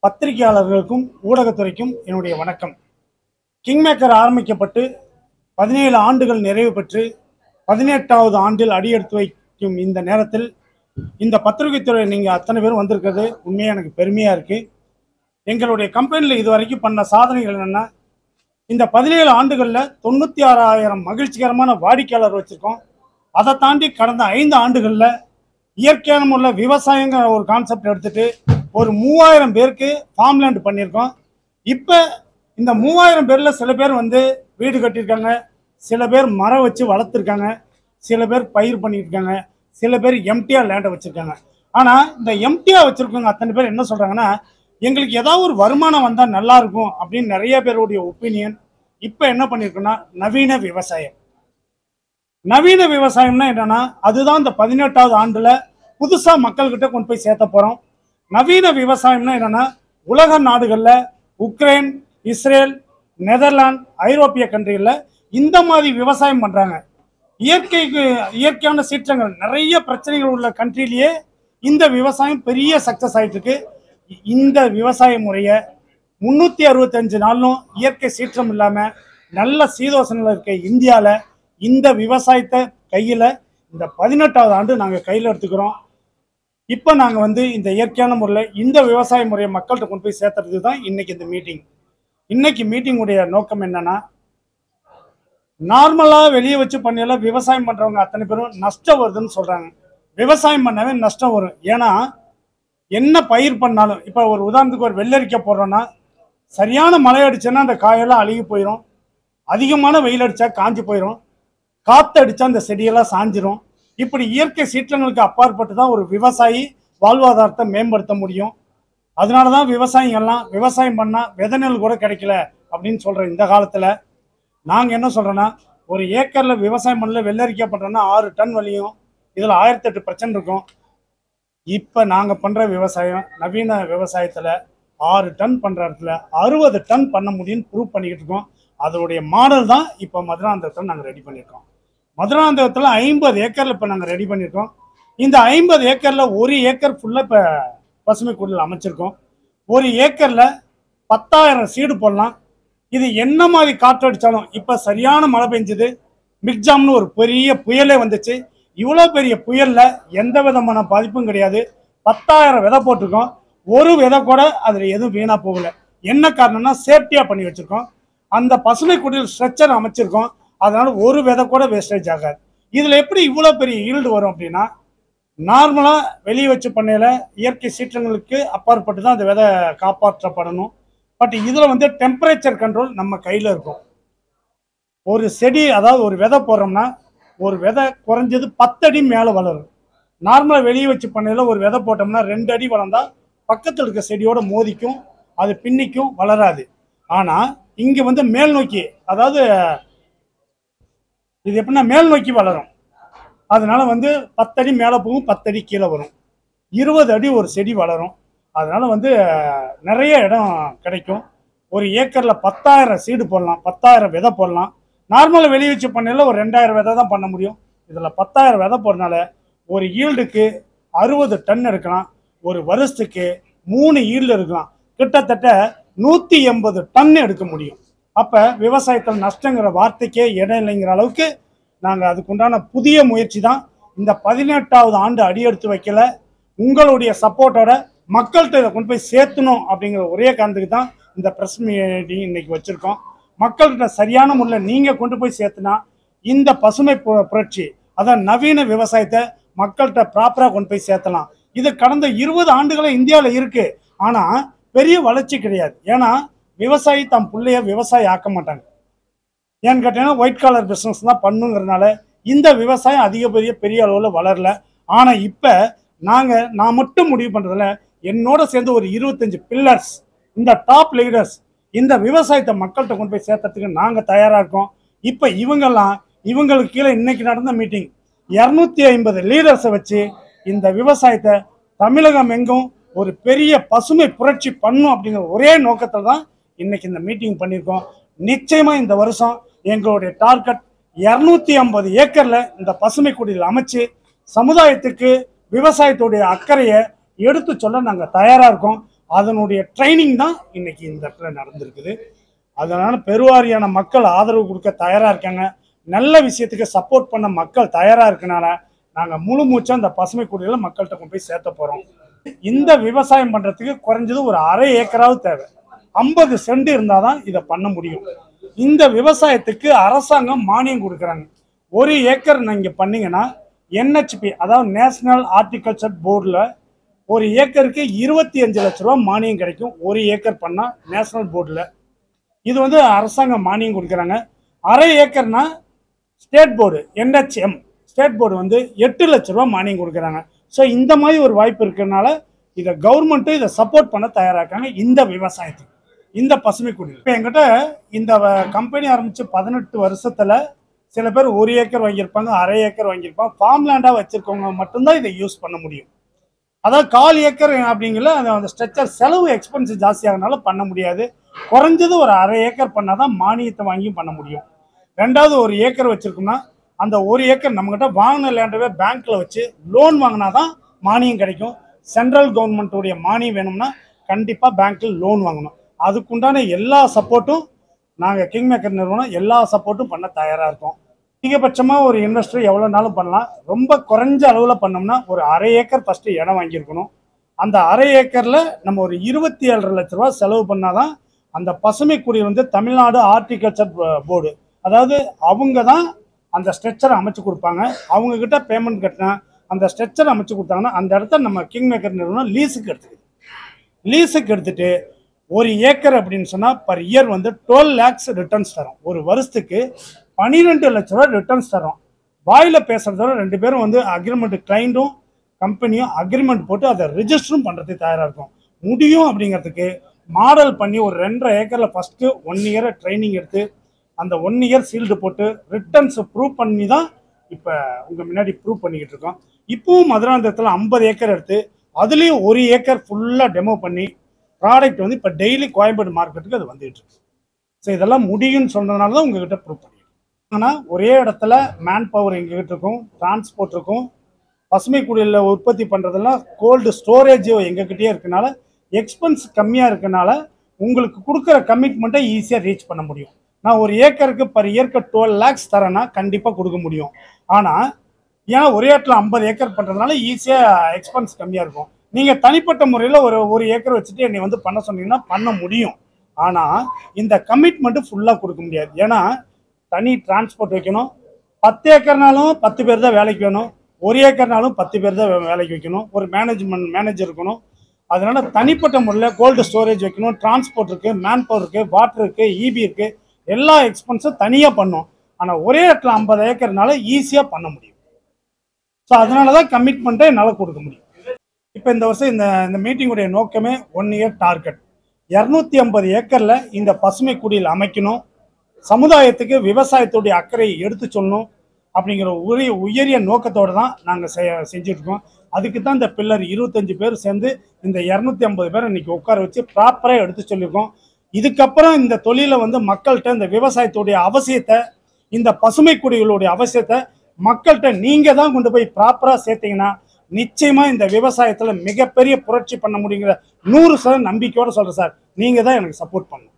பத்திரிகையாளர்களுக்கும் ஊடகத்துறைக்கும் என்னுடைய வணக்கம். கிங்மேக்கர் ஆரம்பிக்கப்பட்டு 17 ஆண்டுகள் நிறைவு பெற்று 18வது ஆண்டில் அடியெடுத்து வைக்கும் இந்த நேரத்தில் இந்த பத்திரிகைத்துறை நீங்கள் அத்தனை பேரும் வந்திருக்கிறது உண்மையாக எனக்கு பெருமையாக இருக்குது. எங்களுடைய கம்பெனியில் இது வரைக்கும் பண்ண சாதனைகள் என்னென்னா, இந்த 17 ஆண்டுகளில் 96,000 மகிழ்ச்சிகரமான வாடிக்கையாளர் வச்சுருக்கோம். அதை தாண்டி கடந்த 5 ஆண்டுகளில் இயற்கையான முறையில் விவசாயங்கிற ஒரு கான்செப்ட் எடுத்துகிட்டு ஒரு 3000 பேருக்கு ஃபார்ம்லேண்ட் பண்ணியிருக்கோம். இப்போ இந்த 3000 பேரில் சில பேர் வந்து வீடு கட்டியிருக்காங்க, சில பேர் மரம் வச்சு வளர்த்துருக்காங்க, சில பேர் பயிர் பண்ணியிருக்காங்க, சில பேர் எம்டிஆர் லேண்டை வச்சுருக்காங்க. ஆனால் இந்த எம்டிஆர் வச்சுருக்கவங்க அத்தனை பேர் என்ன சொல்கிறாங்கன்னா, எங்களுக்கு ஏதாவது ஒரு வருமானம் வந்தால் நல்லாயிருக்கும் அப்படின்னு நிறைய பேருடைய ஒப்பீனியன். இப்போ என்ன பண்ணியிருக்கோன்னா, நவீன விவசாயம். நவீன விவசாயம்னா என்னென்னா, அதுதான் இந்த 18வது ஆண்டில் புதுசாக மக்கள்கிட்ட கொண்டு போய் சேர்த்த போகிறோம். நவீன விவசாயம்னா என்னென்னா, உலக நாடுகளில் உக்ரைன், இஸ்ரேல், நெதர்லாந்து, ஐரோப்பிய கண்ட்ரிகளில் இந்த மாதிரி விவசாயம் பண்ணுறாங்க. இயற்கையான சீற்றங்கள் நிறைய பிரச்சனைகள் உள்ள கண்ட்ரிலேயே இந்த விவசாயம் பெரிய சக்ஸஸ் ஆகிட்டு இருக்கு. இந்த விவசாய முறையை 365 நாளும் இயற்கை சீற்றம் இல்லாமல் நல்ல சீதோசனில் இருக்க இந்தியாவில் இந்த விவசாயத்தை கையில் இந்த 18வது ஆண்டு நாங்கள் கையில் எடுத்துக்கிறோம். இப்போ நாங்கள் வந்து இந்த இயற்கையான முறையில் இந்த விவசாய முறையை மக்கள்கிட்ட கொண்டு போய் சேர்த்துறது தான் இன்றைக்கி இந்த மீட்டிங். இன்றைக்கி மீட்டிங்குடைய நோக்கம் என்னென்னா, நார்மலாக வெளியே வச்சு பண்ணையில் விவசாயம் பண்ணுறவங்க அத்தனை பேரும் நஷ்டம் வருதுன்னு சொல்கிறாங்க. விவசாயம் பண்ணவே நஷ்டம் வரும். ஏன்னா என்ன பயிர் பண்ணாலும், இப்போ ஒரு உதாரணத்துக்கு ஒரு வெள்ளரிக்காய் போடுறோன்னா, சரியான மழை அடிச்சேன்னா அந்த காயெல்லாம் அழுகி போயிடும், அதிகமான வெயில் அடித்தா காஞ்சி போயிடும், காற்று அடித்தா அந்த செடியெல்லாம் சாஞ்சிரும். இப்படி இயற்கை சீற்றங்களுக்கு அப்பாற்பட்டு தான் ஒரு விவசாயி வாழ்வாதாரத்தை மேம்படுத்த முடியும். அதனால தான் விவசாயிகள்லாம் விவசாயம் பண்ணால் விதை நெல் கூட கிடைக்கல அப்படின்னு சொல்கிற இந்த காலத்தில் நாங்கள் என்ன சொல்கிறோன்னா, ஒரு ஏக்கரில் விவசாயம் பண்ணல வெள்ளரிக்காய் பண்ணுறோன்னா 6 டன் வலியும், இதில் 1008 பிரச்சனை இருக்கும். இப்போ நாங்கள் பண்ணுற விவசாயம் நவீன விவசாயத்தில் 6 டன் பண்ணுற இடத்துல 60 டன் பண்ண முடியும்னு ப்ரூவ் பண்ணிக்கிட்டு இருக்கோம். அதோடைய மாடல் தான் இப்போ மதுராந்தகத்தில் நாங்கள் ரெடி பண்ணியிருக்கோம். மதுராந்தகத்தில் 50 ஏக்கரில் இப்போ நாங்கள் ரெடி பண்ணியிருக்கோம். இந்த 50 ஏக்கரில் 1 ஏக்கர் ஃபுல்லாக இப்போ பசுமை குடில் அமைச்சிருக்கோம். 1 ஏக்கரில் 10,000 சீடு போடலாம். இது என்ன மாதிரி காற்று அடித்தாலும், இப்போ சரியான மழை பெஞ்சுது, மிக்ஜாம்னு ஒரு பெரிய புயலே வந்துச்சு. இவ்வளோ பெரிய புயலில் எந்த விதமான பாதிப்பும் கிடையாது. 10,000 விதை போட்டிருக்கோம். ஒரு விதை கூட அதில் எதுவும் வீணாக போகலை. என்ன காரணம்னா, சேஃப்டியாக பண்ணி வச்சுருக்கோம். அந்த பசுமை குடில் ஸ்ட்ரக்சர் அமைச்சிருக்கோம். அதனால் ஒரு விதை கூட வேஸ்டேஜ் ஆகாது. இதில் எப்படி இவ்வளோ பெரிய ஈல்டு வரும் அப்படின்னா, நார்மலாக வெளியே வச்சு பண்ணையில் இயற்கை சீற்றங்களுக்கு அப்பாற்பட்டு தான் அந்த விதை காப்பாற்றப்படணும். பட் இதில் வந்து டெம்பரேச்சர் கண்ட்ரோல் நம்ம கையில் இருக்கும். ஒரு செடி, அதாவது ஒரு விதை போடுறோம்னா ஒரு விதை குறைஞ்சது 10 அடி மேலே வளரும். நார்மலாக வெளியே வச்சு பண்ணையில் ஒரு விதை போட்டோம்னா 2 அடி வளர்ந்தால் பக்கத்தில் இருக்க செடியோட மோதிக்கும், அது பின்னிக்கும், வளராது. ஆனால் இங்கே வந்து மேல் நோக்கி, அதாவது இது எப்படின்னா மேல் நோக்கி வளரும். அதனால வந்து 10 அடி மேலே போகும், 10 அடி கீழே வரும், 20 அடி ஒரு செடி வளரும். அதனால வந்து நிறைய இடம் கிடைக்கும். ஒரு ஏக்கரில் 10,000 சீடு போடலாம், 10,000 விதை போடலாம். நார்மலாக வெளியே வச்சு பண்ணையில் ஒரு 2,000 விதை தான் பண்ண முடியும். இதில் 10,000 விதை போடுறதுனால ஒரு ஈல்டுக்கு 60 டன் எடுக்கலாம். ஒரு வருஷத்துக்கு 3 ஈல்டு இருக்கலாம். கிட்டத்தட்ட 180 டன் எடுக்க முடியும். அப்போ விவசாயத்தில் நஷ்டங்கிற வார்த்தைக்கே இடம் இல்லைங்கிற அளவுக்கு நாங்கள் அதுக்குண்டான புதிய முயற்சி தான் இந்த 18வது ஆண்டு அடியெடுத்து வைக்கல. உங்களுடைய சப்போர்ட்டோட மக்கள்கிட்ட இதை கொண்டு போய் சேர்த்தணும் அப்படிங்கிற ஒரே காரணத்துக்கு தான் இந்த ப்ரெஸ் மீட்டிங் இன்னைக்கு வச்சுருக்கோம். மக்கள்கிட்ட சரியான முறையில் நீங்கள் கொண்டு போய் சேர்த்துனா இந்த பசுமை புரட்சி, அதான் நவீன விவசாயத்தை மக்கள்கிட்ட ப்ராப்பராக கொண்டு போய் சேர்த்தலாம். இது கடந்த 20 ஆண்டுகளாக இந்தியாவில் இருக்குது. ஆனால் பெரிய வளர்ச்சி கிடையாது. ஏன்னா விவசாயி தம் பிள்ளைய விவசாயி ஆக்க மாட்டாங்க. ஏன்னு கேட்டீங்கன்னா ஒயிட் காலர் பிஸ்னஸ் தான் பண்ணுங்கிறதுனால இந்த விவசாயம் பெரிய அளவில் வளரல. ஆனால் இப்போ நான் மட்டும் முடிவு பண்ணுறதில்ல, என்னோட சேர்ந்து ஒரு 25 பில்லர்ஸ், இந்த டாப் லீடர்ஸ் இந்த விவசாயத்தை மக்கள்கிட்ட கொண்டு போய் சேர்த்துறதுக்கு நாங்கள் தயாராக இருக்கோம். இப்போ இவங்களுக்கு கீழே இன்னைக்கு நடந்த மீட்டிங் 250 லீடர்ஸை வச்சு இந்த விவசாயத்தை தமிழகம் எங்கும் ஒரு பெரிய பசுமை புரட்சி பண்ணும் அப்படிங்கிற ஒரே நோக்கத்தில் தான் இன்னைக்கு இந்த மீட்டிங் பண்ணியிருக்கோம். நிச்சயமாக இந்த வருஷம் எங்களுடைய டார்கெட் 250 ஏக்கரில் இந்த பசுமை குடியில் அமைச்சு சமுதாயத்துக்கு விவசாயத்துடைய அக்கறையை எடுத்து சொல்ல நாங்கள் தயாராக இருக்கோம். அதனுடைய ட்ரைனிங் தான் இன்னைக்கு இந்த இடத்துல நடந்திருக்குது. அதனால பெருவாரியான மக்கள் ஆதரவு கொடுக்க தயாரா இருக்காங்க. நல்ல விஷயத்துக்கு சப்போர்ட் பண்ண மக்கள் தயாரா இருக்கனால நாங்க முழு மூச்சா அந்த பசுமை குடியில மக்கள்கிட்ட கொண்டு போய் சேர்த்த போறோம். இந்த விவசாயம் பண்றதுக்கு குறைஞ்சது ஒரு அரை ஏக்கராவது தேவை. 50 சென்ட் இருந்தாதான் இதை பண்ண முடியும். இந்த விவசாயத்துக்கு அரசாங்கம் மானியம் கொடுக்குறாங்க. 1 ஏக்கர் நீங்க பண்ணீங்கன்னா NHP அதாவது நேஷனல் ஹார்டிகல்ச்சர் போர்டில் 1 ஏக்கருக்கு 25 லட்ச ரூபா மானியம் கிடைக்கும். 1 ஏக்கர் பண்ணா நேஷனல் போர்டில் இது வந்து அரசாங்கம் மானியம் கொடுக்குறாங்க. அரை ஏக்கர்னா state board NHM state board வந்து 8 லட்ச ரூபா மானியம் கொடுக்குறாங்க. ஸோ இந்த மாதிரி ஒரு வாய்ப்பு இருக்கிறதுனால இதை கவர்மெண்ட்டும் இதை சப்போர்ட் பண்ண தயாராக்காங்க. இந்த விவசாயத்துக்கு இந்த பசுமை குடில் இப்போ என்கிட்ட இந்த கம்பெனி ஆரம்பித்து 18 வருஷத்துல சில பேர் 1 ஏக்கர் வாங்கியிருப்பாங்க, அரை ஏக்கர் வாங்கியிருப்பாங்க. ஃபார்ம் லேண்டாக வச்சிருக்கவங்க மட்டும்தான் இதை யூஸ் பண்ண முடியும். அதாவது 1/4 ஏக்கர் அப்படிங்கல அந்த ஸ்ட்ரக்சர் செலவு எக்ஸ்பென்ஸ் ஜாஸ்தியாகனால பண்ண முடியாது. குறைஞ்சது ஒரு அரை ஏக்கர் பண்ணாதான் மானியத்தை வாங்கியும் பண்ண முடியும். ரெண்டாவது 1 ஏக்கர் வச்சிருக்கோம்னா அந்த 1 ஏக்கர் நம்மகிட்ட வாங்கின லேண்டவே பேங்க்ல வச்சு லோன் வாங்கினாதான் மானியம் கிடைக்கும். சென்ட்ரல் கவர்மெண்ட்டுடைய மானியம் வேணும்னா கண்டிப்பா பேங்க்ல லோன் வாங்கணும். அதுக்குண்டான எல்லா சப்போர்ட்டும் நாங்கள் கிங் மேக்கர் நிறுவனம் எல்லா சப்போர்ட்டும் பண்ண தயாராக இருக்கோம். அதிகபட்சமாக ஒரு இன்வெஸ்டர் எவ்வளோ நாளும் பண்ணலாம். ரொம்ப குறைஞ்ச அளவில் பண்ணோம்னா ஒரு அரை ஏக்கர் ஃபஸ்ட்டு இடம் வாங்கியிருக்கணும். அந்த அரை ஏக்கரில் நம்ம ஒரு 27 லட்ச ரூபா செலவு பண்ணாதான் அந்த பசுமை குடில் வந்து தமிழ்நாடு ஹார்டிகல்ச்சர் போர்டு அதாவது அவங்க தான் அந்த ஸ்ட்ரக்சரை அமைச்சு கொடுப்பாங்க. அவங்க கிட்ட பேமெண்ட் கட்டினா அந்த ஸ்ட்ரக்சரை அமைச்சு கொடுத்தாங்கன்னா அந்த இடத்த நம்ம கிங் மேக்கர் நிறுவனம் லீஸுக்கு எடுத்துக்குது. லீஸுக்கு எடுத்துட்டு 1 ஏக்கர் அப்படின்னு சொன்னால் பர் இயர் வந்து 12 lakhs ரிட்டர்ன்ஸ் தரும். ஒரு வருஷத்துக்கு 12 லட்ச ரூபா ரிட்டர்ன்ஸ் தரும். வாயில் பேசுறதோட 2 பேரும் வந்து அக்ரிமெண்ட் கிளைண்ட்டும் கம்பெனியும் அக்ரிமெண்ட் போட்டு அதை ரிஜிஸ்டரும் பண்ணுறதுக்கு தயாராக இருக்கும். முடியும் அப்படிங்கிறதுக்கு மாடல் பண்ணி ஒரு 2.5 ஏக்கரில் ஃபஸ்ட்டு 1 இயரை ட்ரைனிங் எடுத்து அந்த 1 இயர் சீல்டு போட்டு ரிட்டர்ன்ஸை ப்ரூவ் பண்ணி தான் இப்போ உங்கள் முன்னாடி ப்ரூவ் பண்ணிக்கிட்டு இருக்கோம். இப்பவும் மதுராந்தகத்தில் 50 ஏக்கர் எடுத்து அதுலேயும் 1 ஏக்கர் ஃபுல்லாக டெமோ பண்ணி ப்ராடக்ட் வந்து இப்போ டெய்லி கோயம்பேடு மார்க்கெட்டுக்கு அது வந்துட்டு இருக்கு. ஸோ இதெல்லாம் முடியும்னு சொன்னதுனால தான் உங்ககிட்ட ப்ரூவ் பண்ணிடுறோம். ஆனால் ஒரே இடத்துல மேன் பவர் எங்ககிட்ட இருக்கும், டிரான்ஸ்போர்ட் இருக்கும். பசுமை குடியில் உற்பத்தி பண்ணுறதெல்லாம் கோல்டு ஸ்டோரேஜ் எங்ககிட்டயே இருக்கனால எக்ஸ்பென்ஸ் கம்மியாக இருக்கனால உங்களுக்கு கொடுக்குற கமிட்மெண்ட்டை ஈஸியாக ரீச் பண்ண முடியும். நான் 1 ஏக்கருக்கு பர் இயருக்கு 12 lakhs தரேன்னா கண்டிப்பாக கொடுக்க முடியும். ஆனால் ஏன்னா ஒரே இடத்துல 50 ஏக்கர் பண்ணுறதுனால ஈஸியாக எக்ஸ்பென்ஸ் கம்மியாக இருக்கும். நீங்கள் தனிப்பட்ட முறையில் ஒரு ஏக்கர் வச்சுட்டு என்னை வந்து பண்ண சொன்னீங்கன்னா பண்ண முடியும். ஆனால் இந்த கமிட்மெண்ட்டு ஃபுல்லாக கொடுக்க முடியாது. ஏன்னா தனி டிரான்ஸ்போர்ட் வைக்கணும். 10 ஏக்கர்னாலும் 10 பேர் தான் வேலைக்கு வேணும். 1 ஏக்கர்னாலும் 10 பேர் தான் வேலைக்கு வைக்கணும். ஒரு மேனேஜர் இருக்கணும். அதனால தனிப்பட்ட முறையில் கோல்டு ஸ்டோரேஜ் வைக்கணும், டிரான்ஸ்போர்ட் இருக்குது, மேன் பவர் இருக்குது, வாட்டர் இருக்குது, EB இருக்குது, எல்லா எக்ஸ்பென்ஸும் தனியாக பண்ணும். ஆனால் ஒரே இடத்துல 50 ஏக்கர்னால ஈஸியாக பண்ண முடியும். ஸோ அதனால தான் கமிட்மெண்ட்டை என்னால் கொடுக்க முடியும். இப்போ இந்த வருஷம் இந்த மீட்டிங்குடைய நோக்கமே 1 இயர் டார்கெட் 250 ஏக்கரில் இந்த பசுமை குடியில் அமைக்கணும். சமுதாயத்துக்கு விவசாயத்துடைய அக்கறையை எடுத்து சொல்லணும் அப்படிங்கிற உயரிய நோக்கத்தோடு தான் நாங்கள் செஞ்சுட்ருக்கோம். அதுக்கு தான் இந்த பில்லர் 25 பேர் சேர்ந்து இந்த 250 பேரை இன்னைக்கு உட்கார வச்சு ப்ராப்பராக எடுத்து சொல்லியிருக்கோம். இதுக்கப்புறம் இந்த தொழிலை வந்து மக்கள்கிட்ட இந்த விவசாயத்துடைய அவசியத்தை, இந்த பசுமை குடிகளுடைய அவசியத்தை மக்கள்கிட்ட நீங்கள் தான் கொண்டு போய் ப்ராப்பராக சேர்த்தீங்கன்னா நிச்சயமாக இந்த விவசாயத்தில் மிகப்பெரிய புரட்சி பண்ண முடியுங்கிற 100% நம்பிக்கையோடு சொல்கிறேன் சார். நீங்கள் தான் எனக்கு சப்போர்ட் பண்ணணும்.